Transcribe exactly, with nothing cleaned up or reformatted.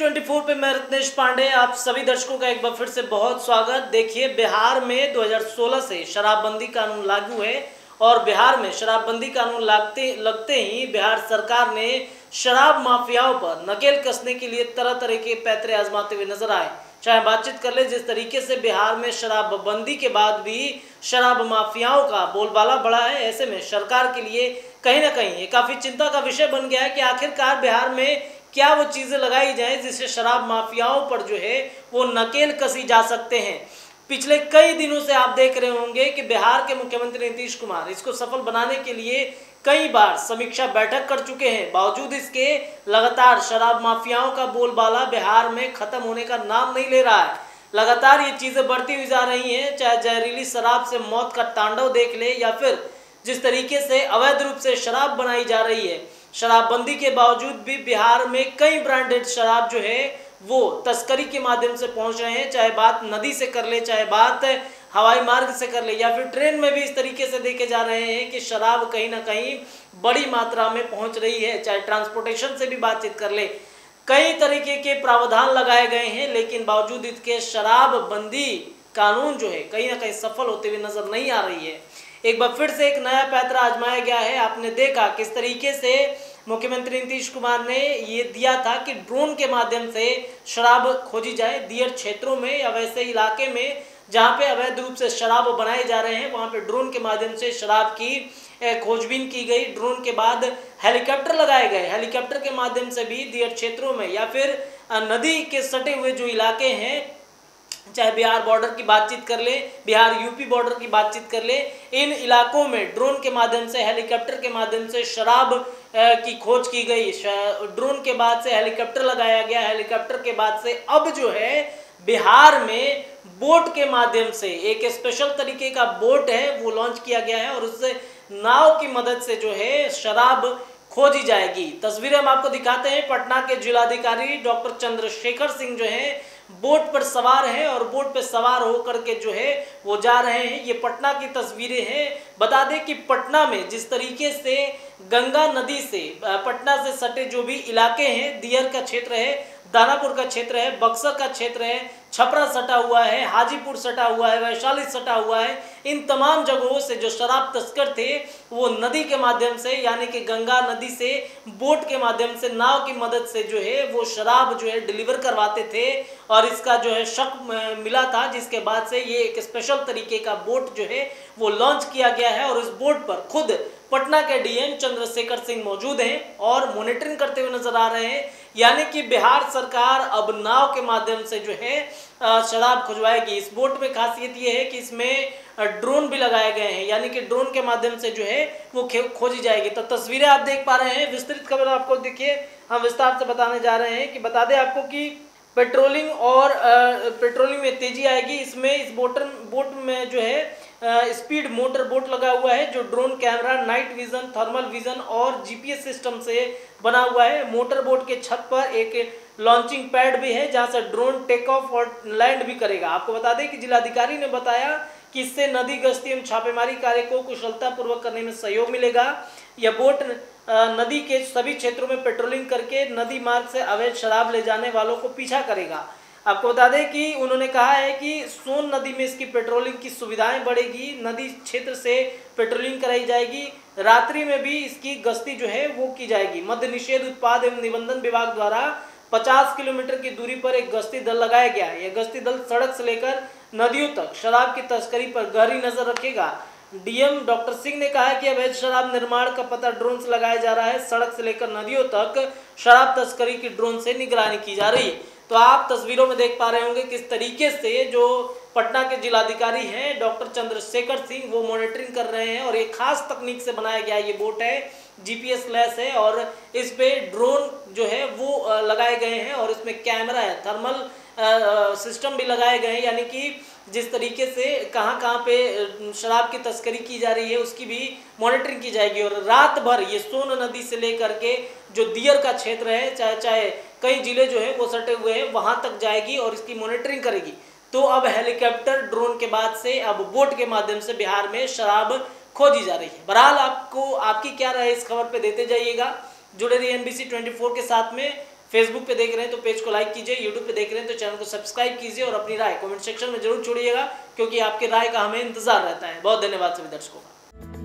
चौबीस पे मैं रत्नेश पांडे, आप सभी दर्शकों का एक बार फिर से बहुत स्वागत। देखिए, बिहार में दो हज़ार सोलह से शराबबंदी कानून लागू है और बिहार में शराबबंदी कानून लगते लगते ही बिहार सरकार ने शराब माफियाओं पर नकेल कसने के लिए तरह तरह के पैंतरे आजमाते हुए नजर आए। चाहे बातचीत कर ले, जिस तरीके से बिहार में शराबबंदी के बाद भी शराब माफियाओं का बोलबाला बढ़ा है, ऐसे में सरकार के लिए कहीं ना कहीं ये काफ़ी चिंता का विषय बन गया है कि आखिरकार बिहार में क्या वो चीज़ें लगाई जाए जिससे शराब माफियाओं पर जो है वो नकेल कसी जा सकते हैं। पिछले कई दिनों से आप देख रहे होंगे कि बिहार के मुख्यमंत्री नीतीश कुमार इसको सफल बनाने के लिए कई बार समीक्षा बैठक कर चुके हैं। बावजूद इसके लगातार शराब माफियाओं का बोलबाला बिहार में खत्म होने का नाम नहीं ले रहा है। लगातार ये चीज़ें बढ़ती हुई जा रही हैं, चाहे जहरीली शराब से मौत का तांडव देख ले या फिर जिस तरीके से अवैध रूप से शराब बनाई जा रही है। शराबबंदी के बावजूद भी बिहार में कई ब्रांडेड शराब जो है वो तस्करी के माध्यम से पहुंच रहे हैं, चाहे बात नदी से कर ले, चाहे बात हवाई मार्ग से कर ले या फिर ट्रेन में भी इस तरीके से देखे जा रहे हैं कि शराब कहीं ना कहीं बड़ी मात्रा में पहुंच रही है। चाहे ट्रांसपोर्टेशन से भी बातचीत कर ले, कई तरीके के प्रावधान लगाए गए हैं, लेकिन बावजूद इसके शराबबंदी कानून जो है कहीं ना कहीं सफल होते हुए नजर नहीं आ रही है। एक बार फिर से एक नया पैंतरा आजमाया गया है। आपने देखा किस तरीके से मुख्यमंत्री नीतीश कुमार ने ये दिया था कि ड्रोन के माध्यम से शराब खोजी जाए दियर क्षेत्रों में या वैसे इलाके में जहाँ पे अवैध रूप से शराब बनाए जा रहे हैं, वहाँ पे ड्रोन के माध्यम से शराब की खोजबीन की गई। ड्रोन के बाद हेलीकॉप्टर लगाए गए, हेलीकॉप्टर के माध्यम से भी दियर क्षेत्रों में या फिर नदी के सटे हुए जो इलाके हैं, चाहे बिहार बॉर्डर की बातचीत कर ले, बिहार यूपी बॉर्डर की बातचीत कर ले, इन इलाकों में ड्रोन के माध्यम से, हेलीकॉप्टर के माध्यम से शराब की खोज की गई। ड्रोन के बाद से हेलीकॉप्टर लगाया गया, हेलीकॉप्टर के बाद से अब जो है बिहार में बोट के माध्यम से एक स्पेशल तरीके का बोट है वो लॉन्च किया गया है और उससे नाव की मदद से जो है शराब खोजी जाएगी। तस्वीरें हम आपको दिखाते हैं। पटना के जिलाधिकारी डॉक्टर चंद्रशेखर सिंह जो हैं बोट पर सवार हैं और बोट पर सवार होकर के जो है वो जा रहे हैं। ये पटना की तस्वीरें हैं। बता दें कि पटना में जिस तरीके से गंगा नदी से पटना से सटे जो भी इलाके हैं, दियर का क्षेत्र है, दानापुर का क्षेत्र है, बक्सर का क्षेत्र है, छपरा सटा हुआ है, हाजीपुर सटा हुआ है, वैशाली सटा हुआ है, इन तमाम जगहों से जो शराब तस्कर थे वो नदी के माध्यम से यानी कि गंगा नदी से बोट के माध्यम से नाव की मदद से जो है वो शराब जो है डिलीवर करवाते थे और इसका जो है शक मिला था, जिसके बाद से ये एक स्पेशल तरीके का बोट जो है वो लॉन्च किया गया है और इस बोट पर खुद पटना के डीएम चंद्रशेखर सिंह मौजूद हैं और मॉनिटरिंग करते हुए नजर आ रहे हैं। यानी कि बिहार सरकार अब नाव के माध्यम से जो है शराब खुजवाएगी। इस बोट में खासियत ये है कि इसमें ड्रोन भी लगाए गए हैं, यानी कि ड्रोन के माध्यम से जो है वो खोजी जाएगी। तो तस्वीरें आप देख पा रहे हैं। विस्तृत खबर आपको देखिए हम विस्तार से बताने जा रहे हैं कि बता दें आपको कि पेट्रोलिंग और पेट्रोलिंग में तेजी आएगी। इसमें इस बोटर बोट में जो है स्पीड मोटर बोट लगा हुआ है जो drone camera, night vision, thermal vision और जीपीएस सिस्टम से बना हुआ है। मोटर बोट के छत पर एक लॉन्चिंग पैड भी है जहां से ड्रोन टेक ऑफ और लैंड भी करेगा। आपको बता दें कि जिलाधिकारी ने बताया कि इससे नदी गश्ती एवं छापेमारी कार्य को कुशलतापूर्वक करने में सहयोग मिलेगा। यह बोट नदी के सभी क्षेत्रों में पेट्रोलिंग करके नदी मार्ग से अवैध शराब ले जाने वालों को पीछा करेगा। आपको बता दें कि उन्होंने कहा है कि सोन नदी में इसकी पेट्रोलिंग की सुविधाएं बढ़ेगी, नदी क्षेत्र से पेट्रोलिंग कराई जाएगी, रात्रि में भी इसकी गश्ती जो है वो की जाएगी। मद्य निषेध उत्पाद एवं निबंधन विभाग द्वारा पचास किलोमीटर की दूरी पर एक गश्ती दल लगाया गया है। यह गश्ती दल सड़क से लेकर नदियों तक शराब की तस्करी पर गहरी नजर रखेगा। डीएम डॉक्टर सिंह ने कहा है कि अवैध शराब निर्माण का पता ड्रोन से लगाया जा रहा है। सड़क से लेकर नदियों तक शराब तस्करी की ड्रोन से निगरानी की जा रही है। तो आप तस्वीरों में देख पा रहे होंगे किस तरीके से जो पटना के जिलाधिकारी हैं डॉक्टर चंद्रशेखर सिंह वो मॉनिटरिंग कर रहे हैं और एक खास तकनीक से बनाया गया ये बोट है, जीपीएस लेस है और इस पे ड्रोन जो है वो लगाए गए हैं और इसमें कैमरा है, थर्मल सिस्टम भी लगाए गए हैं, यानी कि जिस तरीके से कहाँ कहाँ पे शराब की तस्करी की जा रही है उसकी भी मॉनिटरिंग की जाएगी और रात भर ये सोन नदी से लेकर के जो दियर का क्षेत्र है, चाहे चाहे कई जिले जो है वो सटे हुए हैं, वहाँ तक जाएगी और इसकी मॉनिटरिंग करेगी। तो अब हेलीकॉप्टर ड्रोन के बाद से अब बोट के माध्यम से बिहार में शराब खोजी जा रही है। बहरहाल आपको आपकी क्या राय इस खबर पे देते जाइएगा। जुड़े रहिए एनबीसी चौबीस के साथ में। फेसबुक पे देख रहे हैं तो पेज को लाइक कीजिए, यूट्यूब पे देख रहे हैं तो चैनल को सब्सक्राइब कीजिए और अपनी राय कमेंट सेक्शन में जरूर छोड़िएगा, क्योंकि आपकी राय का हमें इंतजार रहता है। बहुत धन्यवाद सभी दर्शकों का।